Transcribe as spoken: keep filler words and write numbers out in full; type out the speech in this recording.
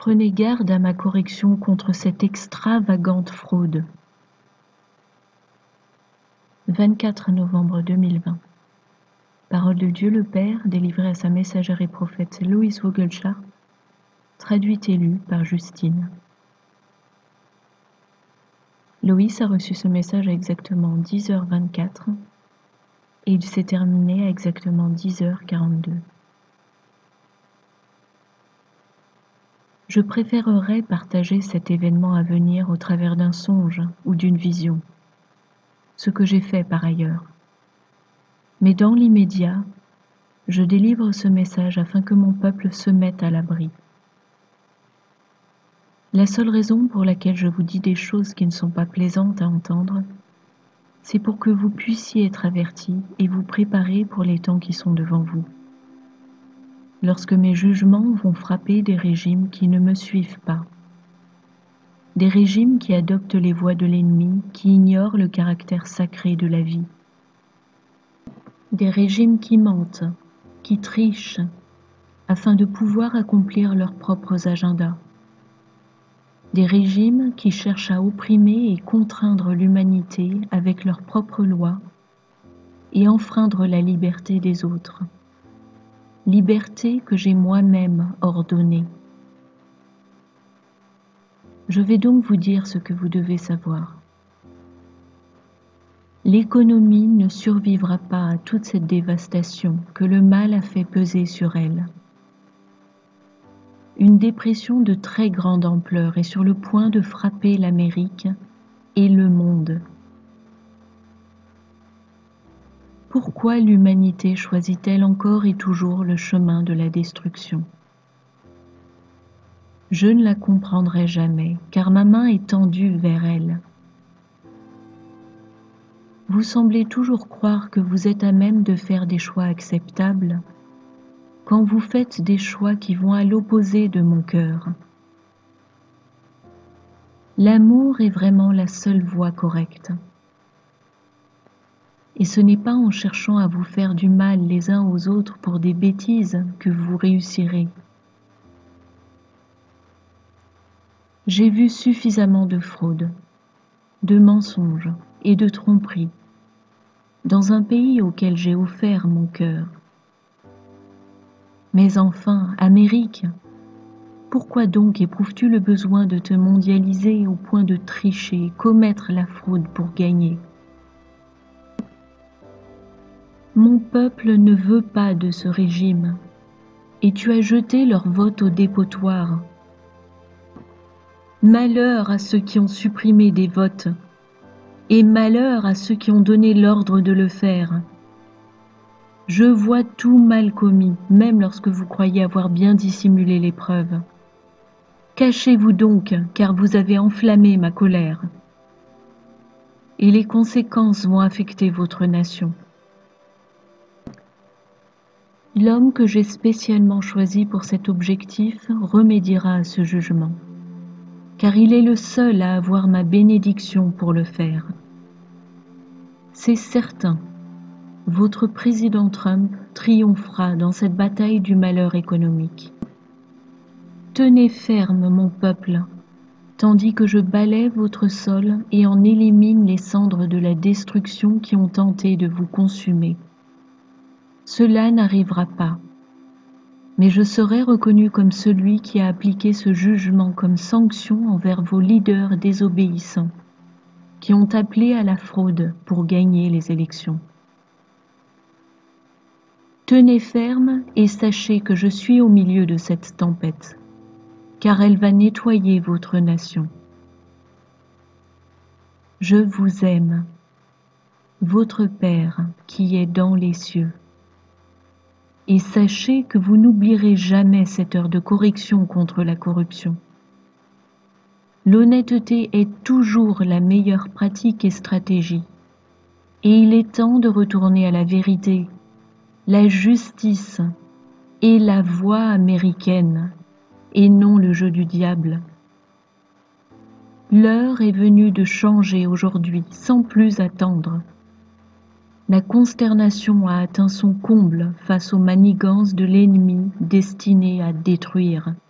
Prenez garde à ma correction contre cette extravagante fraude. vingt-quatre novembre deux mille vingt. Parole de Dieu le Père, délivrée à sa messagère et prophète Loïs Vogelchar, traduite et lue par Justine. Loïs a reçu ce message à exactement dix heures vingt-quatre et il s'est terminé à exactement dix heures quarante-deux. Je préférerais partager cet événement à venir au travers d'un songe ou d'une vision, ce que j'ai fait par ailleurs. Mais dans l'immédiat, je délivre ce message afin que mon peuple se mette à l'abri. La seule raison pour laquelle je vous dis des choses qui ne sont pas plaisantes à entendre, c'est pour que vous puissiez être avertis et vous préparer pour les temps qui sont devant vous. Lorsque mes jugements vont frapper des régimes qui ne me suivent pas, des régimes qui adoptent les voies de l'ennemi, qui ignorent le caractère sacré de la vie, des régimes qui mentent, qui trichent, afin de pouvoir accomplir leurs propres agendas, des régimes qui cherchent à opprimer et contraindre l'humanité avec leurs propres lois et enfreindre la liberté des autres, liberté que j'ai moi-même ordonnée. Je vais donc vous dire ce que vous devez savoir. L'économie ne survivra pas à toute cette dévastation que le mal a fait peser sur elle. Une dépression de très grande ampleur est sur le point de frapper l'Amérique et le monde. Pourquoi l'humanité choisit-elle encore et toujours le chemin de la destruction? Je ne la comprendrai jamais, car ma main est tendue vers elle. Vous semblez toujours croire que vous êtes à même de faire des choix acceptables, quand vous faites des choix qui vont à l'opposé de mon cœur. L'amour est vraiment la seule voie correcte. Et ce n'est pas en cherchant à vous faire du mal les uns aux autres pour des bêtises que vous réussirez. J'ai vu suffisamment de fraudes, de mensonges et de tromperies dans un pays auquel j'ai offert mon cœur. Mais enfin, Amérique, pourquoi donc éprouves-tu le besoin de te mondialiser au point de tricher et commettre la fraude pour gagner? Mon peuple ne veut pas de ce régime, et tu as jeté leur vote au dépotoir. Malheur à ceux qui ont supprimé des votes, et malheur à ceux qui ont donné l'ordre de le faire. Je vois tout mal commis, même lorsque vous croyez avoir bien dissimulé les preuves. Cachez-vous donc, car vous avez enflammé ma colère. Et les conséquences vont affecter votre nation. L'homme que j'ai spécialement choisi pour cet objectif remédiera à ce jugement, car il est le seul à avoir ma bénédiction pour le faire. C'est certain, votre président Trump triomphera dans cette bataille du malheur économique. Tenez ferme, mon peuple, tandis que je balaie votre sol et en élimine les cendres de la destruction qui ont tenté de vous consumer. Cela n'arrivera pas, mais je serai reconnu comme celui qui a appliqué ce jugement comme sanction envers vos leaders désobéissants, qui ont appelé à la fraude pour gagner les élections. Tenez ferme et sachez que je suis au milieu de cette tempête, car elle va nettoyer votre nation. Je vous aime, votre Père qui est dans les cieux. Et sachez que vous n'oublierez jamais cette heure de correction contre la corruption. L'honnêteté est toujours la meilleure pratique et stratégie, et il est temps de retourner à la vérité, la justice et la voie américaine, et non le jeu du diable. L'heure est venue de changer aujourd'hui, sans plus attendre. La consternation a atteint son comble face aux manigances de l'ennemi destiné à détruire.